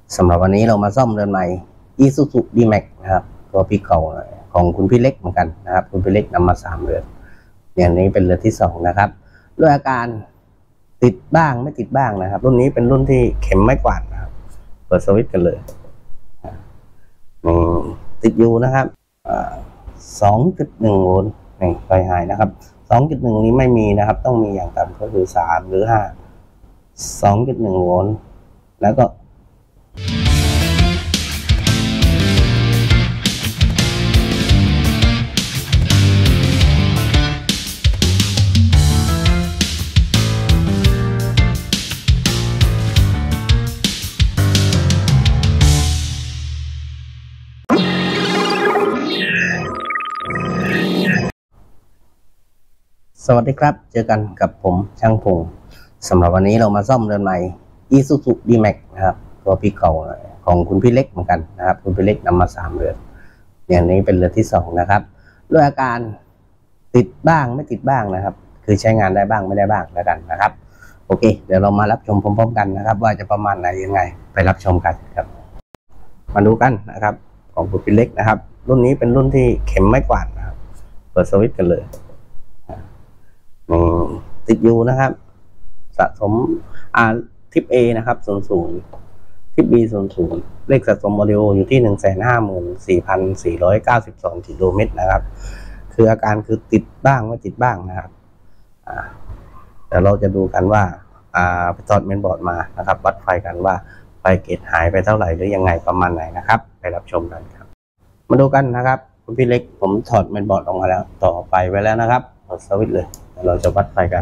สำหรับวันนี้เรามาซ่อมเรือนใหม่ Isuzu D-Max นะครับตัวพี่เก่าของคุณพี่เล็กเหมือนกันนะครับคุณพี่เล็กนำมา3เรือนอย่างนี้เป็นเรือนที่2นะครับด้วยอาการติดบ้างไม่ติดบ้างนะครับรุ่นนี้เป็นรุ่นที่เข็มไม่กวาดนะครับเปิดสวิตช์กันเลยติดอยู่นะครับ2.1 โวลต์นี่ไฟหายนะครับ 2.1 นี้ไม่มีนะครับต้องมีอย่างต่ำก็คือ3หรือ5 2.1 โวลต์แล้วก็สวัสดีครับเจอกันกับผมช่างพงสำหรับวันนี้เรามาซ่อมเรือนใหม่ Isuzu D-Max นะครับตัวพี่เก่าของคุณพี่เล็กเหมือนกันนะครับคุณพี่เล็กนำมา3เรือนอย่างนี้เป็นเรือนที่2นะครับด้วยอาการติดบ้างไม่ติดบ้างนะครับคือใช้งานได้บ้างไม่ได้บ้างแล้วกันนะครับโอเคเดี๋ยวเรามารับชมพร้อมๆกันนะครับว่าจะประมาณไหนยังไงไปรับชมกันครับมาดูกันนะครับของคุณพี่เล็กนะครับรุ่นนี้เป็นรุ่นที่เข็มไม่กวาดนะครับเปิดสวิตช์กันเลยติดอยู่นะครับสะสมทิป A นะครับ00ทิป B 00เลขสะสมออดิโออยู่ที่ 154,492 กิโลเมตรนะครับคืออาการคือติดบ้างไม่ติดบ้างนะครับเดี๋ยวเราจะดูกันว่าไปถอดเมนบอร์ดมานะครับวัดไฟกันว่าไฟเกจหายไปเท่าไหร่หรือยังไงประมาณไหนนะครับไปรับชมกันครับมาดูกันนะครับคุณพี่เล็กผมถอดเมนบอร์ดออกมาแล้วต่อไฟไว้แล้วนะครับเปิดสวิตช์เลยเราจะวัดไฟกัน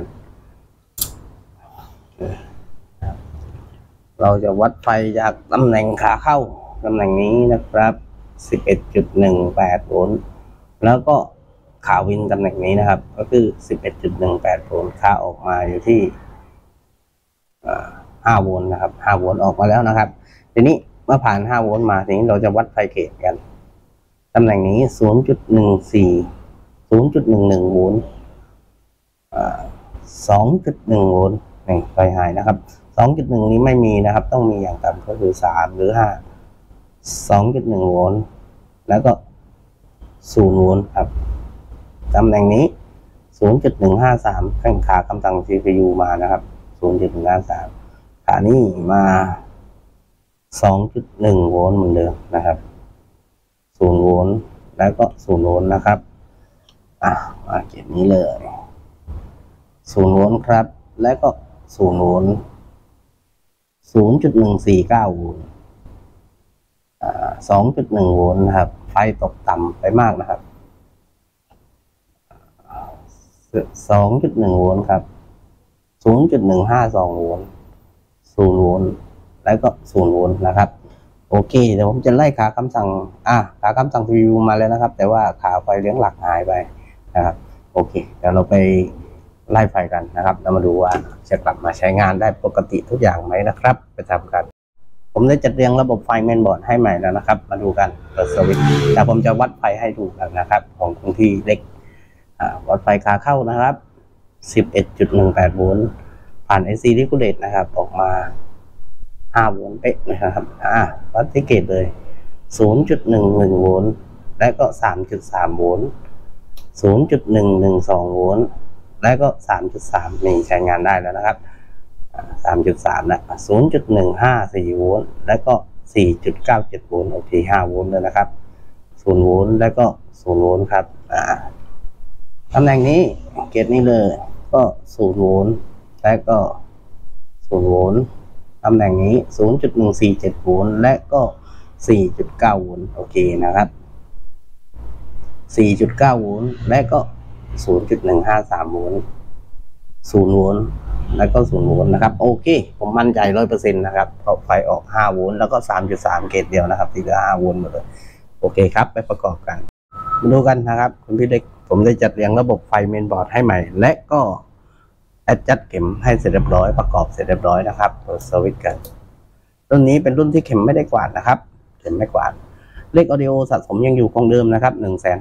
เราจะวัดไฟจากตำแหน่งขาเข้าตำแหน่งนี้นะครับ 11.18 โวลต์แล้วก็ขาวินตำแหน่งนี้นะครับก็คือ 11.18 โวลต์ค่าออกมาอยู่ที่5 โวลต์นะครับ5 โวลต์ออกมาแล้วนะครับทีนี้เมื่อผ่าน5 โวลต์มาทีนี้เราจะวัดไฟเกจกันตำแหน่งนี้ 0.11 โวลต์2.1 โวลต์นี่ไฟหายนะครับ 2.1 นี้ไม่มีนะครับต้องมีอย่างต่ำก็คือ3หรือ5 2.1 โวลต์แล้วก็0 โวลต์ครับตำแหน่งนี้ 0.153 แข่งขาคำสั่ง CPU มานะครับ 0.153 ขานี้มา 2.1 โวลต์เหมือนเดิมนะครับ0 โวลต์แล้วก็0 โวลต์นะครับมาเก็บนี้เลย0 โวลต์ครับและก็0 โวลต์ 0.149 โวลต์ 2.1 โวลต์นะครับไฟตกต่ำไปมากนะครับ 2.1 โวลต์ครับ 0.152 โวลต์ 0 โวลต์แล้วก็0 โวลต์นะครับโอเคเดี๋ยวผมจะไล่ขาคำสั่งขาคำสั่ง CPU มาแล้วนะครับแต่ว่าขาไฟเลี้ยงหลักหายไปนะครับโอเคเดี๋ยวเราไปไล่ไฟกันนะครับแล้วมาดูว่าจะกลับมาใช้งานได้ปกติทุกอย่างไหมนะครับไปทำกันผมได้จัดเรียงระบบไฟเมนบอร์ดให้ใหม่แล้วนะครับมาดูกันเปิดสวิตช์แต่ผมจะวัดไฟให้ดูกันนะครับของคุณพี่เล็กวัดไฟขาเข้านะครับ 11.18 โวลต์ผ่าน IC Regulate นะครับออกมา5 โวลต์เป๊ะนะครับวัดที่เกจเลย 0.11 โวลต์และก็ 3.3 โวลต์ 0.112 โวลต์และก็ 3.3 นี่ใช้งานได้แล้วนะครับ 3.3 นะ 0.154 โวลต์และก็ 4.97 โวลต์โอเค5 โวลต์เลยนะครับ0 โวลต์และก็0 โวลต์ครับตำแหน่งนี้เกจนี้เลยก็0 โวลต์และก็0 โวลต์ตำแหน่งนี้ 0.147 โวลต์และก็ 4.9 โวลต์โอเคนะครับ 4.9 โวลต์และก็ 0.153 โวลต์ 0 โวลต์แล้วก็0 โวลต์นะครับโอเคผมมั่นใจ 100% นะครับเพราะไฟออก5 โวลต์แล้วก็ 3.3 เกจเดียวนะครับที่เหลือ5 โวลต์หมดเลยโอเคครับไปประกอบกันมาดูกันนะครับคุณพี่เล็กผมได้จัดเรียงระบบไฟเมนบอร์ดให้ใหม่และก็แอดจัดเข็มให้เสร็จเรียบร้อยประกอบเสร็จเรียบร้อยนะครับเปิดสวิตช์กันรุ่นนี้เป็นรุ่นที่เข็มไม่ได้กวาดนะครับเข็มไม่กวาดเลขออดิโอสะสมยังอยู่คงเดิมนะครับ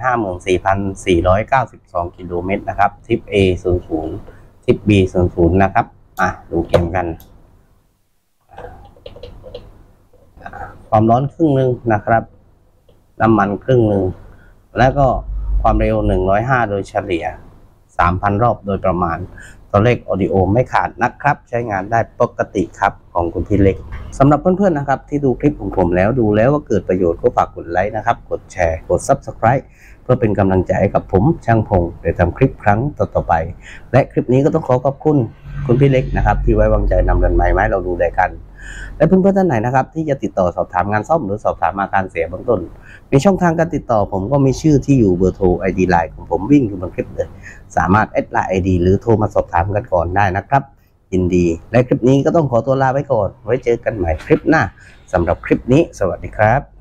154,492 กิโลเมตรนะครับทิป A 00ทิป B 00นะครับดูเกมกันความร้อนครึ่งหนึ่งนะครับน้ำมันครึ่งหนึ่งแล้วก็ความเร็ว105โดยเฉลี่ย 3,000 รอบโดยประมาณตัวเลขออดิโอไม่ขาดนะครับใช้งานได้ปกติครับของคุณพี่เล็กสำหรับเพื่อนๆนะครับที่ดูคลิปของผมแล้วดูแล้วว่าเกิดประโยชน์ก็ฝากกดไลค์นะครับกดแชร์กด Subscribe เพื่อเป็นกำลังใจให้กับผมช่างพงได้ทำคลิปครั้งต่อๆไปและคลิปนี้ก็ต้องขอบคุณคุณพี่เล็กนะครับที่ไว้วางใจนำเรือนไม้มาให้เราดูได้กันและเพื่อนๆท่านไหนนะครับที่จะติดต่อสอบถามงานซ่อมหรือสอบถามอาการเสียเบื้องต้นมีช่องทางการติดต่อผมก็มีชื่อที่อยู่เบอร์โทร ID ไลน์ของผมวิ่งอยู่บนคลิปเลยสามารถแอดไลน์ ID หรือโทรมาสอบถามกันก่อนได้นะครับยินดีและคลิปนี้ก็ต้องขอตัวลาไปก่อนไว้เจอกันใหม่คลิปหน้าสำหรับคลิปนี้สวัสดีครับ